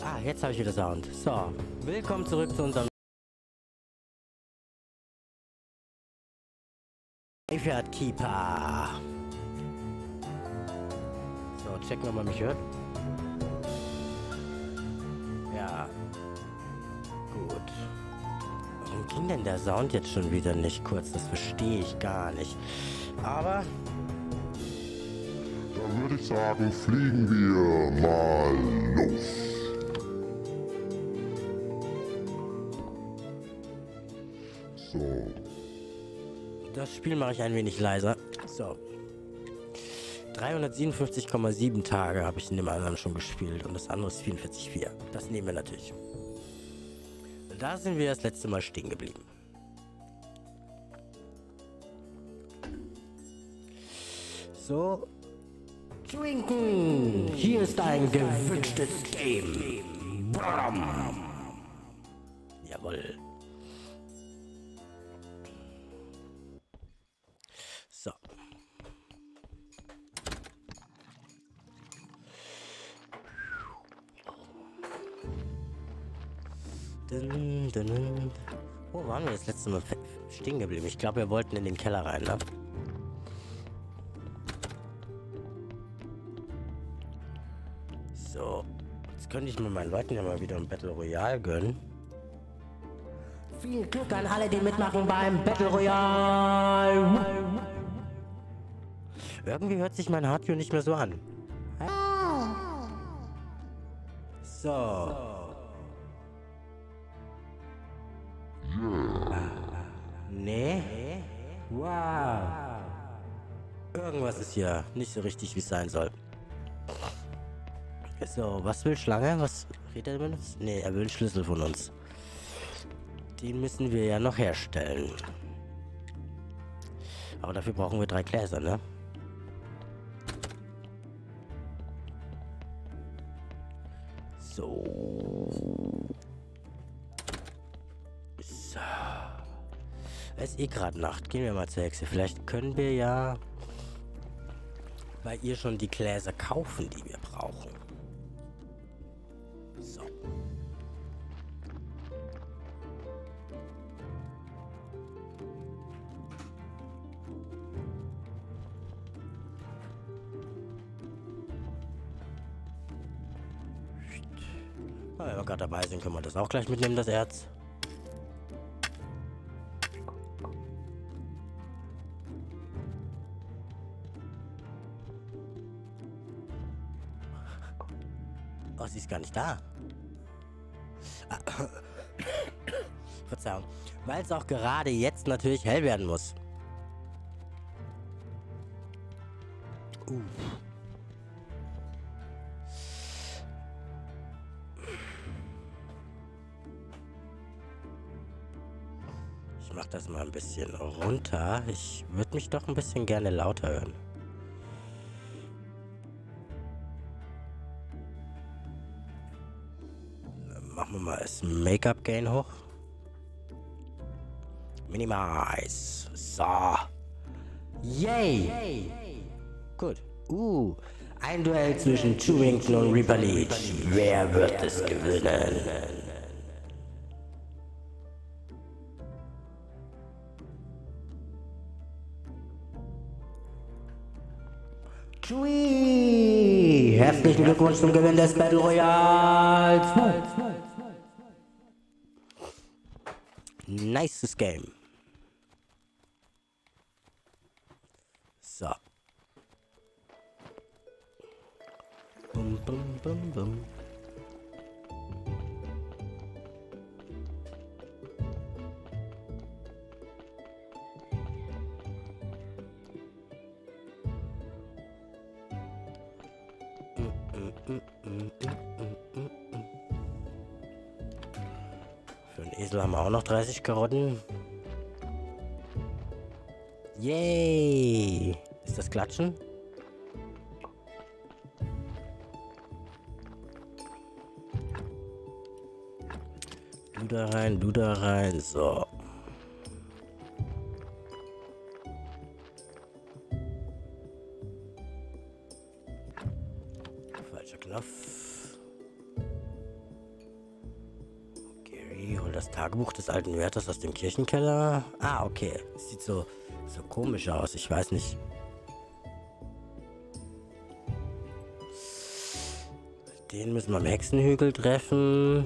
Ah, jetzt habe ich wieder Sound. So, willkommen zurück zu unserem Graveyard Keeper. So, checken, ob man mich hört. Ja. Gut. Warum ging denn der Sound jetzt schon wieder nicht kurz? Das verstehe ich gar nicht. Aber dann würde ich sagen, fliegen wir mal los. So. das Spiel mache ich ein wenig leiser. So. 357,7 Tage habe ich in dem anderen schon gespielt und das andere ist 44,4. Das nehmen wir natürlich. Da sind wir das letzte Mal stehen geblieben. So. Trinken! Hier ist ein gewünschtes Game. Bam. Jawohl. So. Wo waren wir das letzte Mal stehen geblieben? Ich glaube, wir wollten in den Keller rein, ne? So. Jetzt könnte ich mir meinen Leuten ja mal wieder ein Battle Royale gönnen. Viel Glück an alle, die mitmachen beim Battle Royale! Irgendwie hört sich mein Hardview nicht mehr so an. So. Nee. Wow. Irgendwas ist hier nicht so richtig, wie es sein soll. So, was will Schlange? Was redet er mit uns? Nee, er will einen Schlüssel von uns. Den müssen wir ja noch herstellen. Aber dafür brauchen wir 3 Gläser, ne? So. So. Es ist eh gerade Nacht. Gehen wir mal zur Hexe. Vielleicht können wir ja bei ihr schon die Gläser kaufen, die wir brauchen. So. Wenn wir gerade dabei sind, können wir das auch gleich mitnehmen, das Erz. Oh, sie ist gar nicht da. Verzeihung. Weil es auch gerade jetzt natürlich hell werden muss. Ich mach das mal ein bisschen runter. Ich würde mich doch ein bisschen gerne lauter hören. Machen wir mal das Make-up-Gain hoch. Minimize. So. Yay! Gut. Ein Duell zwischen Chewington und Reaper Leech. Wer wird es gewinnen? Chewie! Herzlichen Glückwunsch zum Gewinn des Battle Royals! Nices Game. So. Bum, bum, bum, bum. Für den Esel haben wir auch noch 30 Karotten. Yay! Ist das Klatschen? Du da rein, so. Falscher Knopf. Das Tagebuch des alten Wärters aus dem Kirchenkeller. Ah, okay. Sieht so komisch aus. Ich weiß nicht. Den müssen wir am Hexenhügel treffen.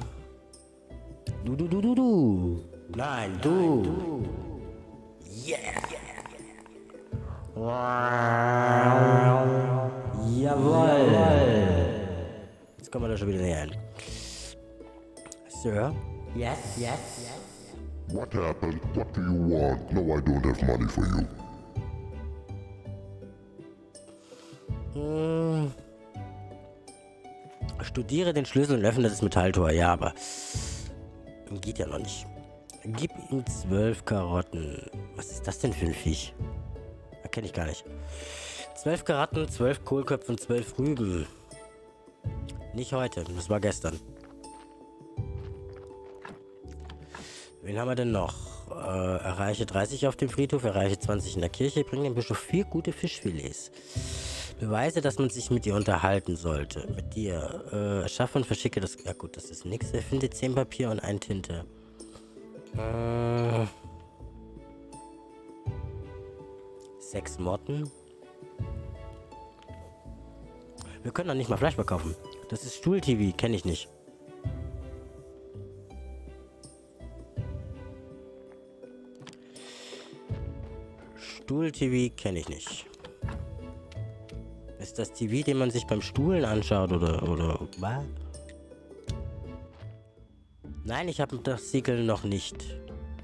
Du. Nein, du. Yeah. Jawohl. Jetzt kommen wir da schon wieder näher hin. Sir? Yes. What happened? What do you want? No, I don't have money for you. Studiere den Schlüssel und öffne das Metalltor. Ja, aber geht ja noch nicht. Gib ihm 12 Karotten. Was ist das denn für ein Viech? Kenne ich gar nicht. 12 Karotten, 12 Kohlköpfe und 12 Rüben. Nicht heute, das war gestern. Wen haben wir denn noch? Erreiche 30 auf dem Friedhof, erreiche 20 in der Kirche, bringe dem Bischof 4 gute Fischfilets. Beweise, dass man sich mit dir unterhalten sollte. Mit dir. Erschaffe und verschicke das... Ja gut, das ist nichts. Erfinde 10 Papier und 1 Tinte. 6 Motten. Wir können doch nicht mal Fleisch verkaufen. Das ist Stuhl-TV, kenne ich nicht. Stuhl-TV kenne ich nicht. Ist das TV, den man sich beim Stuhlen anschaut oder was? Nein, ich habe das Siegel noch nicht.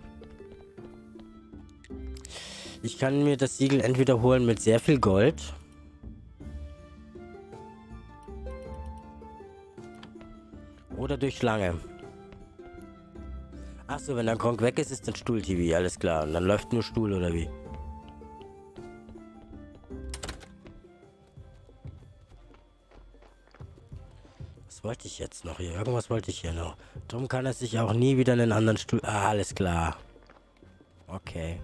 Ich kann mir das Siegel entweder holen mit sehr viel Gold. Oder durch Schlange. Achso, wenn der Gronk weg ist, ist dann Stuhl-TV, alles klar. Und dann läuft nur Stuhl, oder wie? Was wollte ich jetzt noch hier? Irgendwas wollte ich hier noch. Darum kann er sich auch nie wieder in einen anderen Stuhl... Ah, alles klar. Okay.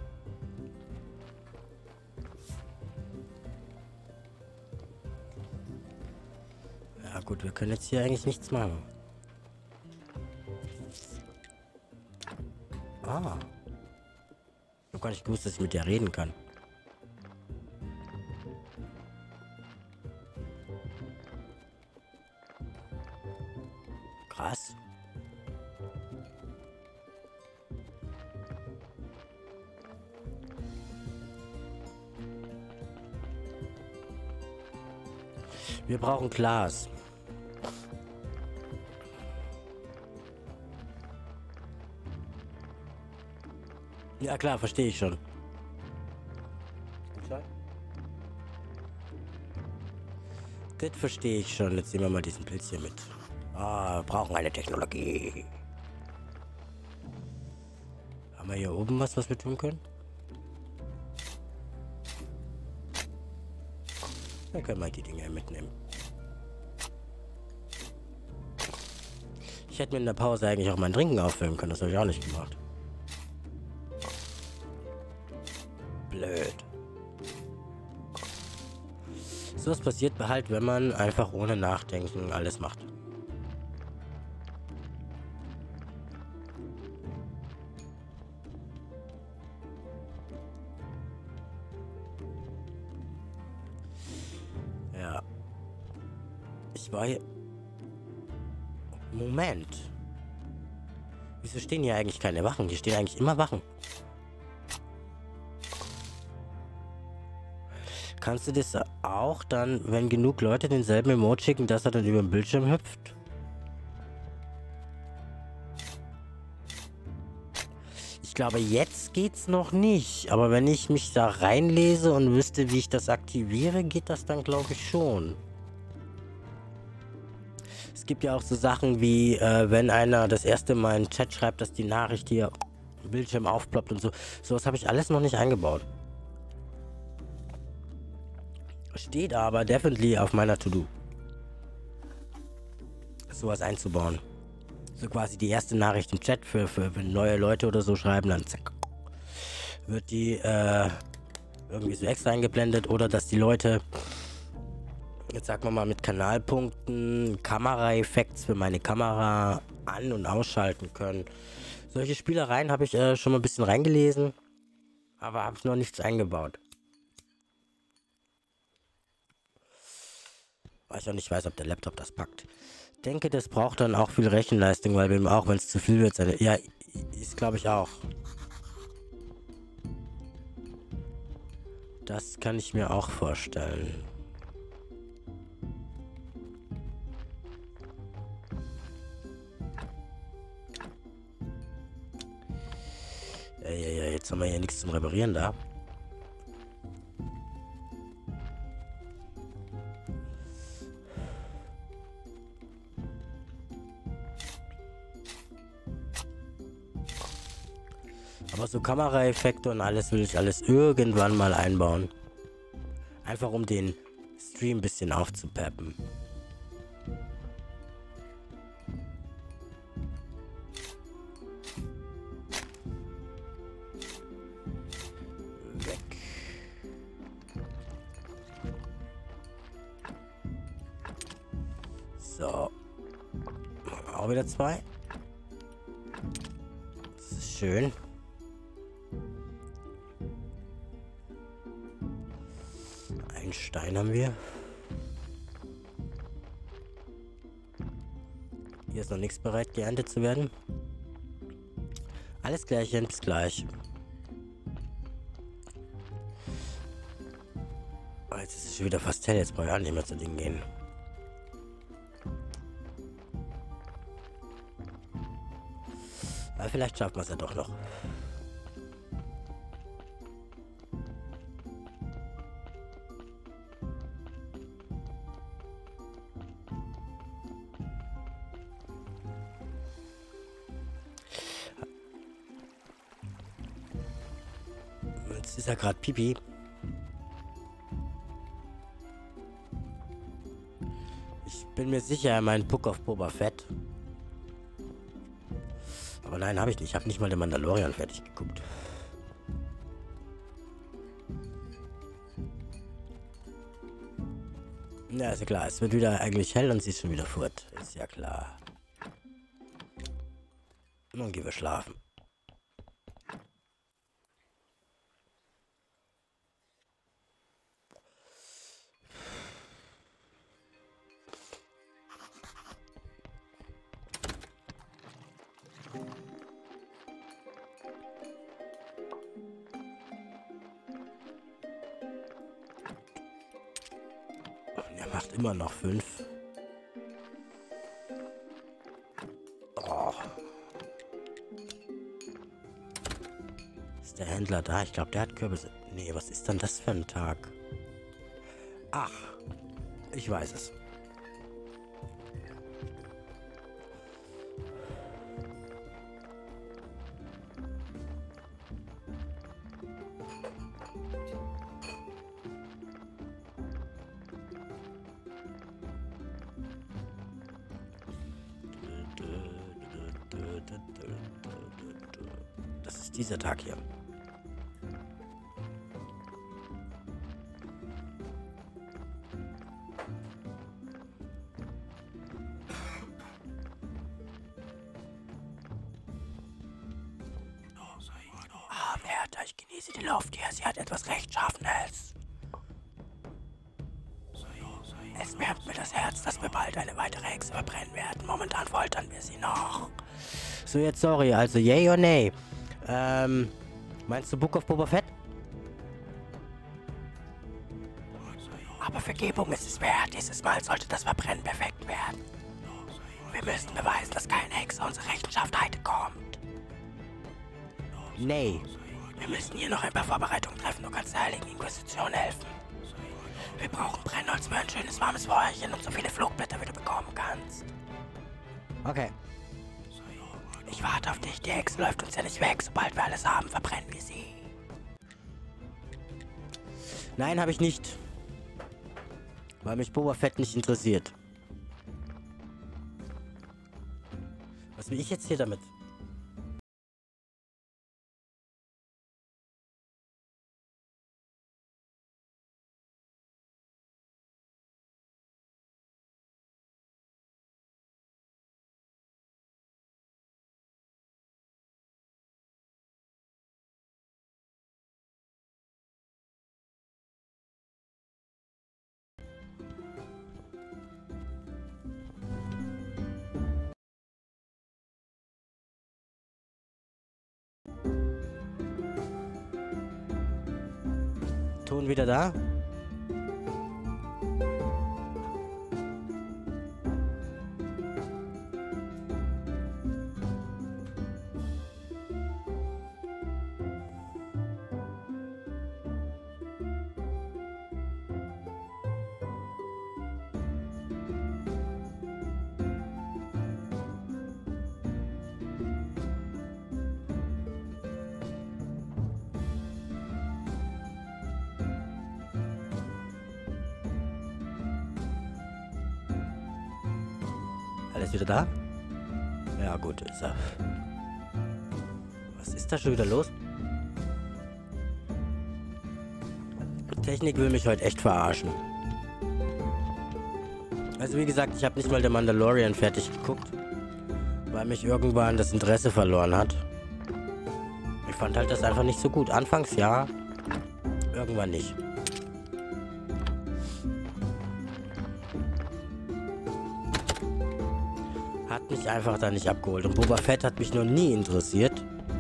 Ja gut, wir können jetzt hier eigentlich nichts machen. Ah. Ich hab gar nicht gewusst, dass ich mit dir reden kann. Krass. Wir brauchen Glas. Ja klar, verstehe ich schon. Das verstehe ich schon. Jetzt nehmen wir mal diesen Pilz hier mit. Ah, wir brauchen eine Technologie. Haben wir hier oben was wir tun können? Dann können wir die Dinger mitnehmen. Ich hätte mir in der Pause eigentlich auch mein Trinken auffüllen können. Das habe ich auch nicht gemacht. Blöd. So was passiert halt, wenn man einfach ohne Nachdenken alles macht. Ja. Ich war hier... Moment. Wieso stehen hier eigentlich keine Wachen? Hier stehen eigentlich immer Wachen. Kannst du das auch dann, wenn genug Leute denselben Emote schicken, dass er dann über den Bildschirm hüpft? Ich glaube, jetzt geht's noch nicht. Aber wenn ich mich da reinlese und wüsste, wie ich das aktiviere, geht das dann, glaube ich, schon. Es gibt ja auch so Sachen wie, wenn einer das erste Mal in den Chat schreibt, dass die Nachricht hier im Bildschirm aufploppt und so. Sowas habe ich alles noch nicht eingebaut. Steht aber definitely auf meiner To-Do. Sowas einzubauen. So quasi die erste Nachricht im Chat für wenn neue Leute oder so schreiben, dann zack. Wird die irgendwie so extra eingeblendet oder dass die Leute, jetzt sagen wir mal mit Kanalpunkten, Kamera-Effekts für meine Kamera an- und ausschalten können. Solche Spielereien habe ich schon mal ein bisschen reingelesen, aber habe noch nichts eingebaut. Weil ich auch nicht weiß, ob der Laptop das packt. Denke, das braucht dann auch viel Rechenleistung, weil wir auch, wenn es zu viel wird, seine... Ja, ist glaube ich auch. Das kann ich mir auch vorstellen. Ja, jetzt haben wir hier nichts zum Reparieren da. Aber so Kameraeffekte und alles will ich alles irgendwann mal einbauen. Einfach um den Stream ein bisschen aufzupeppen. Weg. So. Auch wieder 2. Das ist schön. Einen Stein haben wir. Hier ist noch nichts bereit, geerntet zu werden. Alles Klärchen, bis gleich. Oh, jetzt ist es schon wieder fast hell, jetzt brauche ich auch nicht mehr zu Ding gehen. Aber vielleicht schafft man es ja doch noch. Jetzt ist ja gerade Pipi. Ich bin mir sicher, er meint Book of Boba Fett. Aber nein, habe ich nicht. Ich habe nicht mal den Mandalorian fertig geguckt. Ja, ist ja klar. Es wird wieder eigentlich hell und sie ist schon wieder fort. Ist ja klar. Nun gehen wir schlafen. Er macht immer noch 5. Oh. Ist der Händler da? Ich glaube, der hat Kürbisse. Nee, was ist denn das für ein Tag? Ach, ich weiß es. Das ist dieser Tag hier. Ah, Wärter, ich genieße die Luft hier. Sie hat etwas Rechtschaffenes. Es wärmt mir das Herz, dass wir bald eine weitere Hexe verbrennen werden. Momentan foltern wir sie noch. So, jetzt sorry, also yay oder nay? Meinst du Book of Boba Fett? Aber Vergebung ist es wert. Dieses Mal sollte das Verbrennen perfekt werden. Wir müssen beweisen, dass keine Hexe unsere Rechenschaft heute kommt. Nee. Wir müssen hier noch ein paar Vorbereitungen treffen. Du kannst der Heiligen Inquisition helfen. Wir brauchen Brennholz für ein schönes warmes Feuerchen und so viele Flugblätter, wie du bekommen kannst. Okay. Ich warte auf dich. Die Hexe läuft uns ja nicht weg. Sobald wir alles haben, verbrennen wir sie. Nein, habe ich nicht. Weil mich Boba Fett nicht interessiert. Was will ich jetzt hier damit? Schon wieder da? Alles wieder da? Ja, gut, ist er. Was ist da schon wieder los? Die Technik will mich heute echt verarschen. Also wie gesagt, ich habe nicht mal den Mandalorian fertig geguckt, weil mich irgendwann das Interesse verloren hat. Ich fand halt das einfach nicht so gut. Anfangs ja, irgendwann nicht. Hat mich einfach da nicht abgeholt. Und Boba Fett hat mich noch nie interessiert.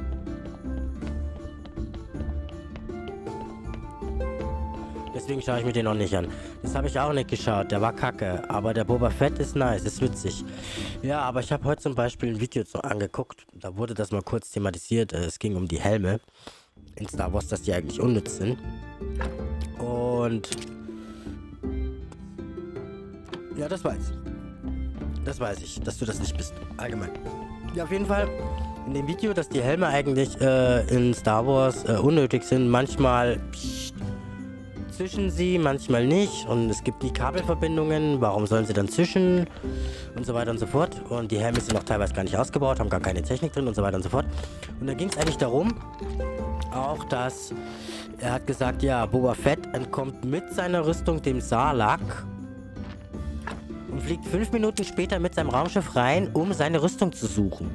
Deswegen schaue ich mir den noch nicht an. Das habe ich auch nicht geschaut. Der war kacke. Aber der Boba Fett ist nice, ist witzig. Ja, aber ich habe heute zum Beispiel ein Video angeguckt. Da wurde das mal kurz thematisiert. Es ging um die Helme in Star Wars, dass die eigentlich unnütz sind. Und ja, das weiß ich. Das weiß ich, dass du das nicht bist. Allgemein. Ja, auf jeden Fall in dem Video, dass die Helme eigentlich in Star Wars unnötig sind. Manchmal zischen sie, manchmal nicht. Und es gibt nie Kabelverbindungen. Warum sollen sie dann zischen? Und so weiter und so fort. Und die Helme sind auch teilweise gar nicht ausgebaut, haben gar keine Technik drin und so weiter und so fort. Und da ging es eigentlich darum, auch dass er hat gesagt, ja, Boba Fett entkommt mit seiner Rüstung dem Sarlacc und fliegt 5 Minuten später mit seinem Raumschiff rein, um seine Rüstung zu suchen.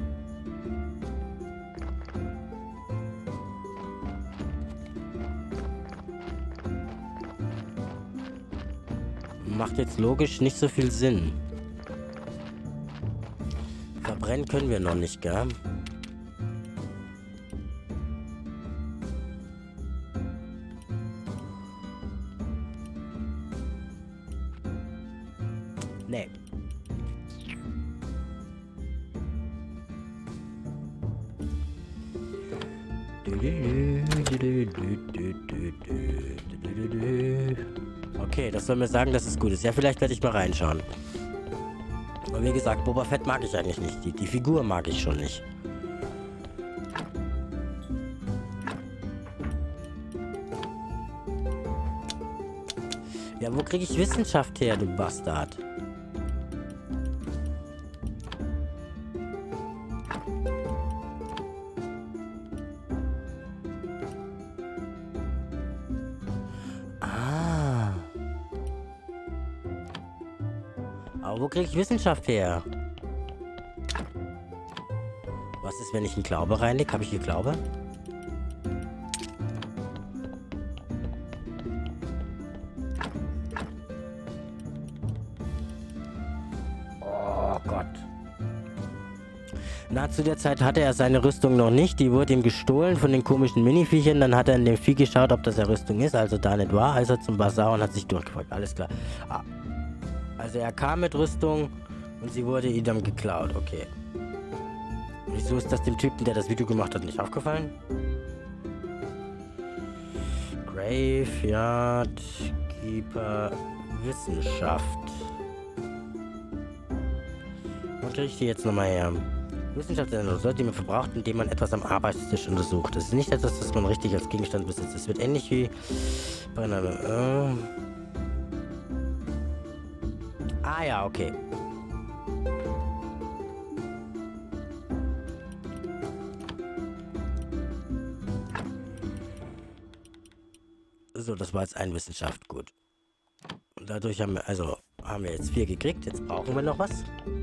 Macht jetzt logisch nicht so viel Sinn. Verbrennen können wir noch nicht, gell? Nee. Okay, das soll mir sagen, dass es gut ist. Ja, vielleicht werde ich mal reinschauen. Aber wie gesagt, Boba Fett mag ich eigentlich nicht. Die Figur mag ich schon nicht. Ja, wo kriege ich Wissenschaft her, du Bastard? Ah. Aber wo kriege ich Wissenschaft her? Was ist, wenn ich einen Glaube reinlege? Habe ich hier Glaube? Na, zu der Zeit hatte er seine Rüstung noch nicht. Die wurde ihm gestohlen von den komischen Mini-Viechern. Dann hat er in dem Vieh geschaut, ob das eine Rüstung ist. Also da nicht war. Also zum Bazar und hat sich durchgefragt. Alles klar. Ah. Also er kam mit Rüstung und sie wurde ihm dann geklaut. Okay. Wieso ist das dem Typen, der das Video gemacht hat, nicht aufgefallen? Graveyard Keeper Wissenschaft. Wo kriege ich die jetzt nochmal her? Wissenschaft ist eine Ressource, die man verbraucht, indem man etwas am Arbeitstisch untersucht. Das ist nicht etwas, das man richtig als Gegenstand besitzt. Es wird ähnlich wie bei einer... Ah ja, okay. So, das war jetzt ein Wissenschaft, gut. Und dadurch haben wir, haben wir jetzt 4 gekriegt. Jetzt brauchen wir noch was.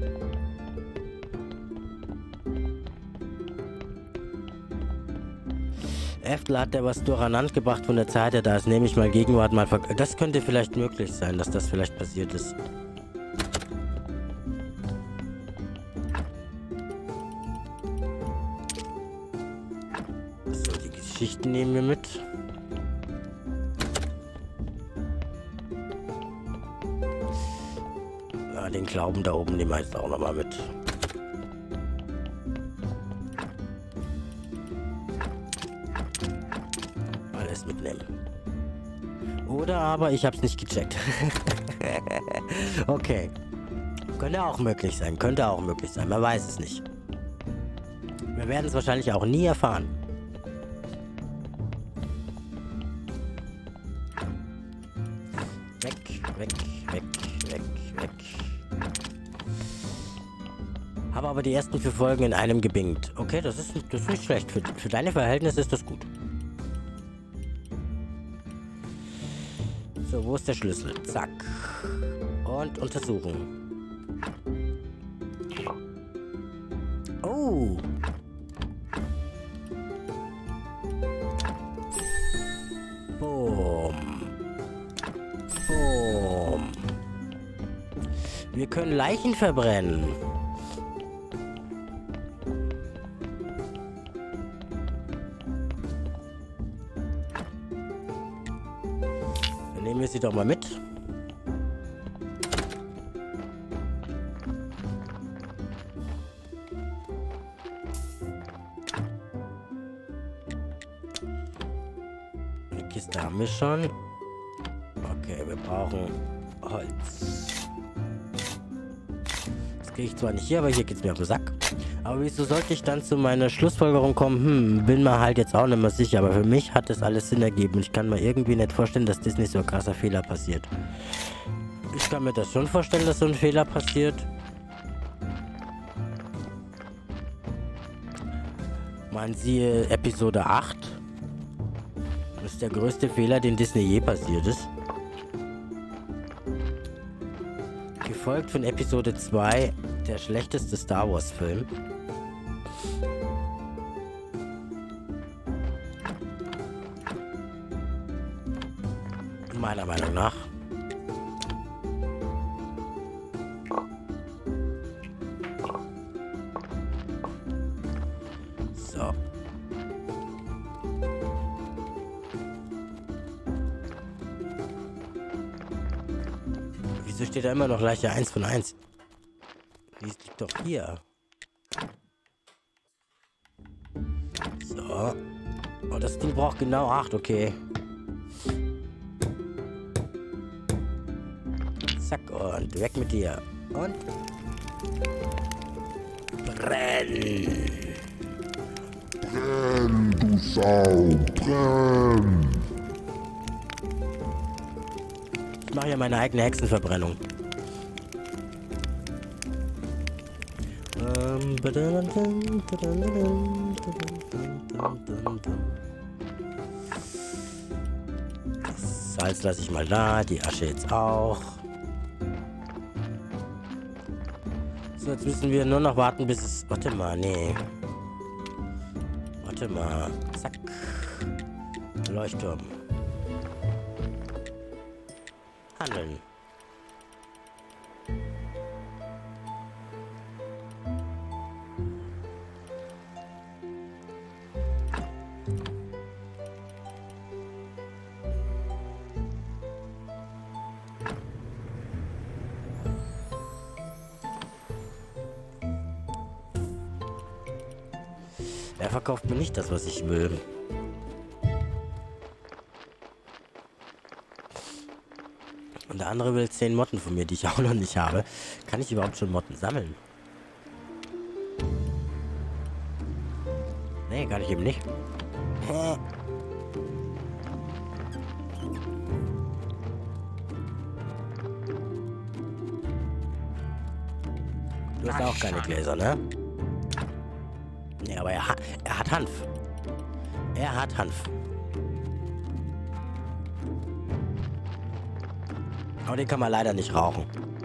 Äftler hat er was durcheinander gebracht von der Zeit, der da ist. Nehme ich mal Gegenwart mal. Das könnte vielleicht möglich sein, dass das vielleicht passiert ist. So, die Geschichten nehmen wir mit. Ja, den Glauben da oben nehmen wir jetzt auch nochmal mit. Alles mitnehmen. Oder aber ich hab's nicht gecheckt. Okay. Könnte auch möglich sein. Könnte auch möglich sein. Man weiß es nicht. Wir werden es wahrscheinlich auch nie erfahren. Weg, weg, weg, weg, weg. Habe aber die ersten 4 Folgen in einem gebingt. Okay, das ist nicht schlecht. Für deine Verhältnisse ist das gut. So, wo ist der Schlüssel? Zack. Und untersuchen. Oh. Boom. Boom. Wir können Leichen verbrennen. Dann nehmen wir sie doch mal mit. Kiste haben wir schon. Okay, wir brauchen Holz. Das kriege ich zwar nicht hier, aber hier geht es mir auf den Sack. Aber wieso sollte ich dann zu meiner Schlussfolgerung kommen? Bin mir halt jetzt auch nicht mehr sicher. Aber für mich hat das alles Sinn ergeben. Und ich kann mir irgendwie nicht vorstellen, dass das nicht so ein krasser Fehler passiert. Ich kann mir das schon vorstellen, dass so ein Fehler passiert. Man siehe Episode 8. Das ist der größte Fehler, den Disney je passiert ist. Gefolgt von Episode 2, der schlechteste Star Wars Film. Meiner Meinung nach. So. Wieso steht da immer noch Leiche 1 von 1? Die liegt doch hier. So. Oh, das Ding braucht genau 8, okay. Zack, und weg mit dir. Und brenn. Brenn, du Sau, brenn! Ich mache ja meine eigene Hexenverbrennung. Das Salz lasse ich mal da, die Asche jetzt auch. So, jetzt müssen wir nur noch warten, bis es... Warte mal, nee. Warte mal. Zack. Leuchtturm. Handeln. Er verkauft mir nicht das, was ich will. Und der andere will 10 Motten von mir, die ich auch noch nicht habe. Kann ich überhaupt schon Motten sammeln? Nee, kann ich eben nicht. Du hast auch keine Gläser, ne? Nee, aber er hat Hanf. Er hat Hanf. Aber den kann man leider nicht rauchen.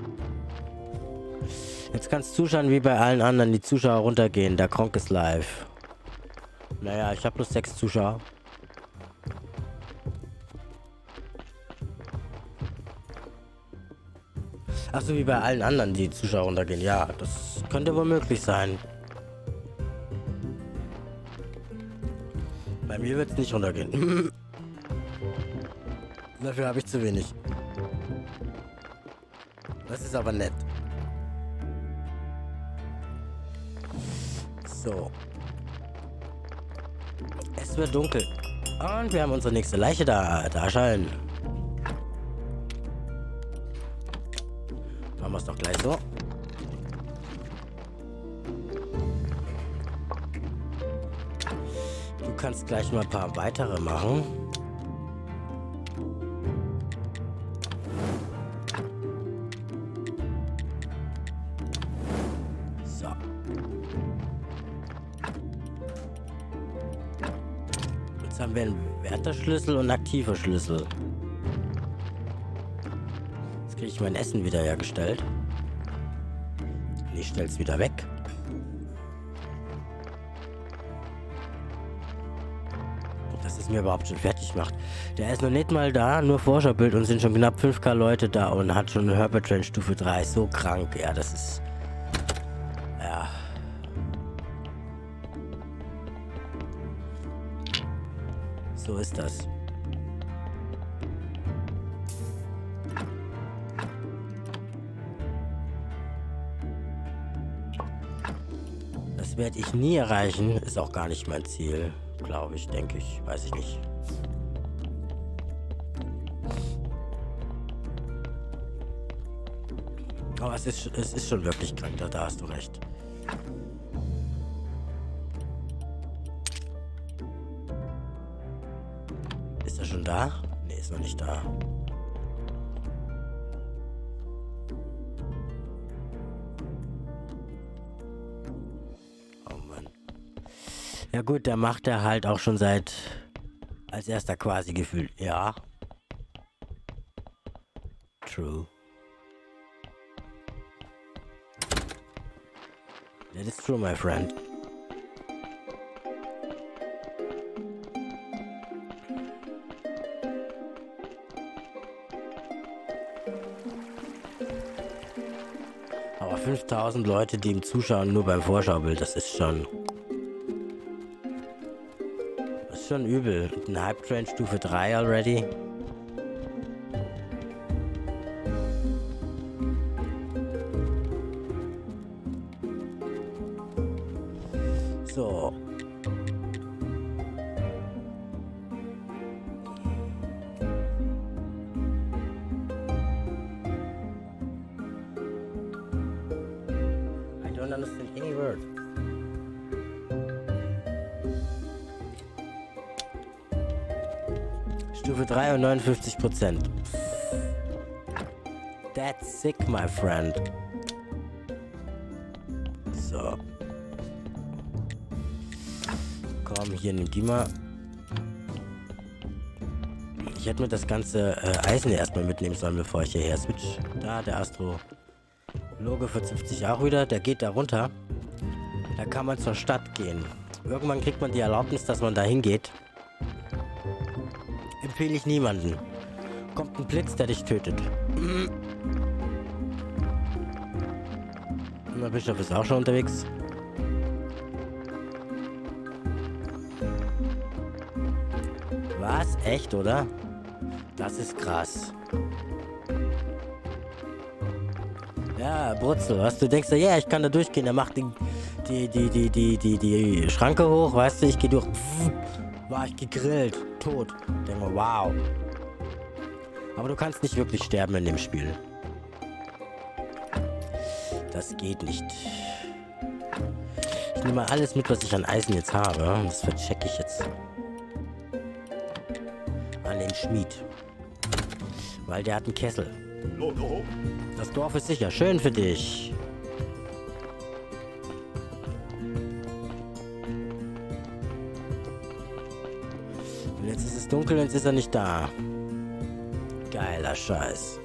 Jetzt kannst du zuschauen, wie bei allen anderen die Zuschauer runtergehen. Der Kronk ist live. Naja, ich habe bloß 6 Zuschauer. Achso, wie bei allen anderen die Zuschauer runtergehen. Ja, das könnte wohl möglich sein. Bei mir wird es nicht runtergehen. Dafür habe ich zu wenig. Das ist aber nett. So. Es wird dunkel. Und wir haben unsere nächste Leiche da erscheinen. Machen wir es doch gleich so. Du kannst gleich mal ein paar weitere machen. So. Jetzt haben wir einen Wärterschlüssel und einen aktiver Schlüssel. Jetzt kriege ich mein Essen wieder hergestellt. Und ich stelle es wieder weg. Dass es mir überhaupt schon fertig macht. Der ist noch nicht mal da, nur Forscherbild und sind schon knapp 5K Leute da und hat schon eine Herbert Range Stufe 3. So krank, ja, das ist... Ja. So ist das. Das werde ich nie erreichen. Ist auch gar nicht mein Ziel. Glaube ich, denke ich. Weiß ich nicht. Aber es ist schon wirklich krank. Da hast du recht. Ist er schon da? Nee, ist noch nicht da. Ja gut, der macht er halt auch schon als erster quasi gefühlt. Ja. True. That is true, my friend. Aber 5000 Leute, die ihm zuschauen, nur beim Vorschaubild, das ist schon... schon übel. Ein Hype Train Stufe 3 already. So. I don't understand any word. Stufe 3 und 59%. That's sick, my friend. So. Komm, hier, nimm die mal. Ich hätte mir das ganze Eisen erstmal mitnehmen sollen, bevor ich hierher switch. Da, der Astrologe verzipft sich auch wieder. Der geht da runter. Da kann man zur Stadt gehen. Irgendwann kriegt man die Erlaubnis, dass man da hingeht. Empfehle ich niemanden. Kommt ein Blitz, der dich tötet. Der Bischof ist auch schon unterwegs. Was? Echt, oder? Das ist krass. Ja, Brutzel, was du denkst, ja, ich kann da durchgehen. Er macht die Schranke hoch, weißt du, ich gehe durch. War ich gegrillt, tot. Denk mal, wow. Aber du kannst nicht wirklich sterben in dem Spiel. Das geht nicht. Ich nehme mal alles mit, was ich an Eisen jetzt habe. Und das verchecke ich jetzt. An den Schmied. Weil der hat einen Kessel. Das Dorf ist sicher. Schön für dich. Und jetzt ist es dunkel und jetzt ist er nicht da. Geiler Scheiß.